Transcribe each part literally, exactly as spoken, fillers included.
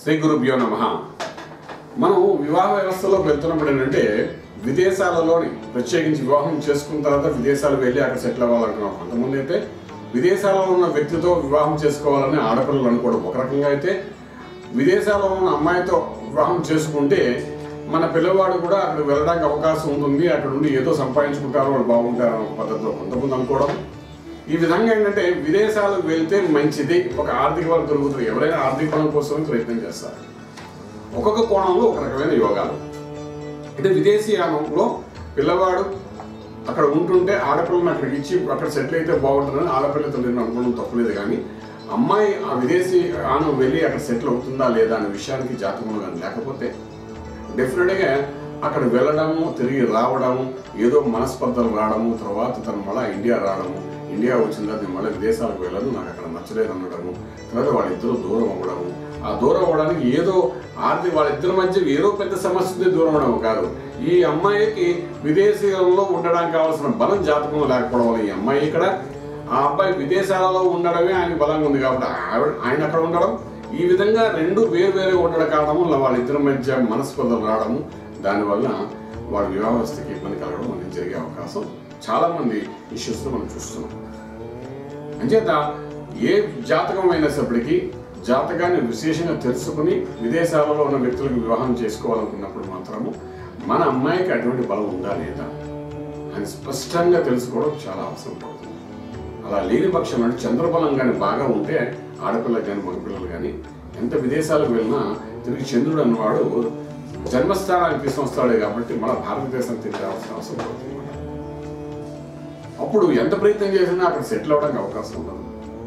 శ్రీ గురుభ్యో నమః. మనం వివాహ వ్యవస్థలో వెళ్తున్నప్పుడు ఏంటంటే విదేశాలలోని ప్రత్యేకించి వివాహం చేసుకున్న తర్వాత విదేశాలు వెళ్ళి అక్కడ సెటిల్ అవ్వాలనుకున్నాం. కొంతమంది అయితే విదేశాలలో ఉన్న వ్యక్తితో వివాహం చేసుకోవాలని ఆడపిల్లలు అనుకోవడం ఒక రకంగా అయితే, విదేశాలలో ఉన్న అమ్మాయితో వివాహం చేసుకుంటే మన పిల్లవాడు కూడా అక్కడ వెళ్ళడానికి అవకాశం ఉంటుంది, అక్కడ నుండి ఏదో సంపాదించుకుంటారు, వాళ్ళు బాగుంటారు అనే పద్ధతిలో కొంతమంది అనుకోవడం. ఈ విధంగా ఏంటంటే విదేశాలకు వెళ్తే మంచిది, ఒక ఆర్థిక బలం దొరుకుతుంది, ఎవరైనా ఆర్థిక బలం కోసం ప్రయత్నం చేస్తారు. ఒక్కొక్క కోణంలో ఒక రకమైన యోగాలు. అంటే విదేశీయానంలో పిల్లవాడు అక్కడ ఉంటుంటే ఆడపిల్లని అక్కడికి ఇచ్చి అక్కడ సెటిల్ అయితే బాగుంటుందని ఆడపిల్ల తల్లిని అనుకోవడం తప్పలేదు. కానీ అమ్మాయి ఆ విదేశీ ఆనం వెళ్ళి అక్కడ సెటిల్ అవుతుందా లేదా అనే విషయానికి జాతకంలో కానీ లేకపోతే డెఫినెట్గా అక్కడ వెళ్ళడము, తిరిగి రావడము, ఏదో మనస్పర్ధలు రావడము, తర్వాత తను మళ్ళీ ఇండియా రావడము, ఇండియా వచ్చిన తర్వాత మళ్ళీ విదేశాలకు వెళ్ళదు, నాకు అక్కడ నచ్చలేదు అనడము, తర్వాత వాళ్ళిద్దరూ దూరం అవ్వడము. ఆ దూరం అవ్వడానికి ఏదో ఆర్థిక వాళ్ళిద్దరి మధ్య ఏదో పెద్ద సమస్య దూరం అవ్వడం కాదు, ఈ అమ్మాయికి విదేశీయంలో ఉండడానికి కావాల్సిన బలం జాతకంలో లేకపోవడం వల్ల ఈ అమ్మాయి ఇక్కడ, ఆ అబ్బాయి విదేశాలలో ఉండడమే ఆయన బలంగా ఉంది కాబట్టి ఆయన అక్కడ ఉండడం, ఈ విధంగా రెండు వేరు వేరే ఉండడం కావడము వల్ల వాళ్ళిద్దరి మధ్య మనస్పర్ధలు రావడము, దానివల్ల వాడి వివాహస్థితికి ఇబ్బంది కలగడం అనేది జరిగే అవకాశం చాలామంది ఇష్యూస్లో మనం చూస్తున్నాం. అంచేత ఏ జాతకం అయినప్పటికీ జాతకాన్ని విశేషంగా తెలుసుకుని విదేశాలలో ఉన్న వ్యక్తులకు వివాహం చేసుకోవాలనుకున్నప్పుడు మాత్రము మన అమ్మాయికి అటువంటి బలం ఉందా లేదా అని స్పష్టంగా తెలుసుకోవడం చాలా అవసరం పడుతుంది. అలా లేని పక్షం అంటే చంద్రబలం కానీ బాగా ఉంటే ఆడపిల్లలు కానీ మగపిల్లలు కానీ ఎంత విదేశాలకు వెళ్ళినా తిరిగి చంద్రుడు అన్నవాడు జన్మస్థానానికి తీసుకొస్తాడే కాబట్టి మన భారతదేశం తిరిగి రావాల్సిన అవసరం పడుతుంది. అప్పుడు ఎంత ప్రయత్నం చేసినా అక్కడ సెటిల్ అవ్వడానికి అవకాశం ఉండదు,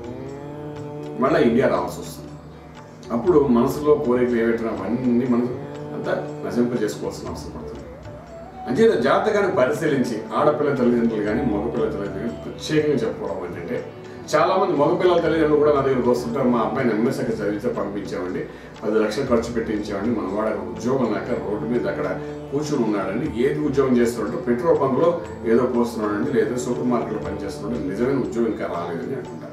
మళ్ళీ ఇండియా రావాల్సి వస్తుంది. అప్పుడు మనసులో కోరికలు ఏవైనా అవన్నీ మనం అంతా నశింప చేసుకోవాల్సిన అవసరం పడుతుంది. అంచేత జాతకాన్ని పరిశీలించి ఆడపిల్ల తల్లిదండ్రులు కానీ మగపిల్ల తల్లిదండ్రులు కానీ ప్రత్యేకంగా చెప్పుకోవడం ఏంటంటే, చాలామంది మగపిల్లల తల్లిదండ్రులు కూడా నా దగ్గరకు వస్తుంటారు, మా అబ్బాయిని ఎంఎస్ఐకి చదివితే పంపించామండి, పది లక్షలు ఖర్చు పెట్టించామండి, మన వాడు ఉద్యోగం లేక రోడ్డు మీద అక్కడ కూర్చుని ఉన్నాడండి, ఏది ఉద్యోగం చేస్తున్నాడు, పెట్రోల్ బంక్లో ఏదో పోస్తున్నాడండి, లేదా సూపర్ మార్కెట్లో పనిచేస్తున్నాడు, నిజమైన ఉద్యోగం ఇంకా రాలేదని అంటుంటారు.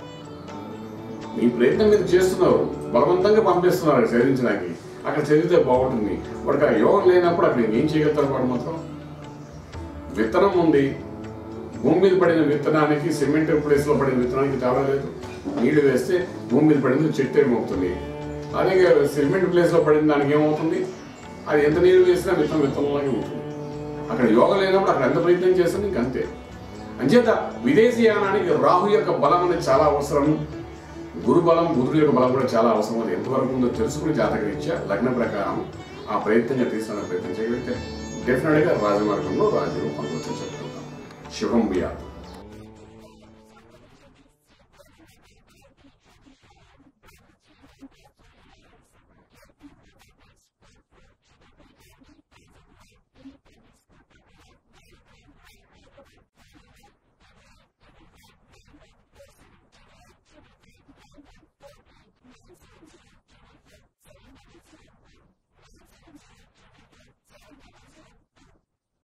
మీ ప్రయత్నం మీరు చేస్తున్నారు, బలవంతంగా పంపిస్తున్నారు చదివించడానికి, అక్కడ చదివితే బాగుంటుంది. వాడికి ఆ యోగం లేనప్పుడు అక్కడ ఏం చేయగలుగుతారు? వాడు మాత్రం విత్తనం ఉంది, భూమి మీద పడిన విత్తనానికి సిమెంట్ ప్లేస్లో పడిన విత్తనానికి తేడా లేదు. నీళ్లు వేస్తే భూమి మీద పడింది చెట్టు ఏమవుతుంది, అదే సిమెంట్ ప్లేస్లో పడిన దానికి ఏమవుతుంది, అది ఎంత నీళ్ళు వేసినా విత్తనం విత్తనంలాగే ఉంటుంది. అక్కడ యోగం లేనప్పుడు అక్కడ ఎంత ప్రయత్నం చేస్తుంది ఇంక అంతే. అంచేత విదేశీయానానికి రాహు యొక్క బలం అనేది చాలా అవసరం, గురు బలం బుధుడు యొక్క బలం కూడా చాలా అవసరం. అది ఎంతవరకు ఉందో తెలుసుకుని జాతకరీత్యా లగ్న ప్రకారం ఆ ప్రయత్నంగా తీసుకునే ప్రయత్నం చేయగలిగితే డెఫినెట్గా రాజమార్గంలో రాజ్యం పొందవచ్చని చెప్పుకుంటాం. శుభం బియాత్.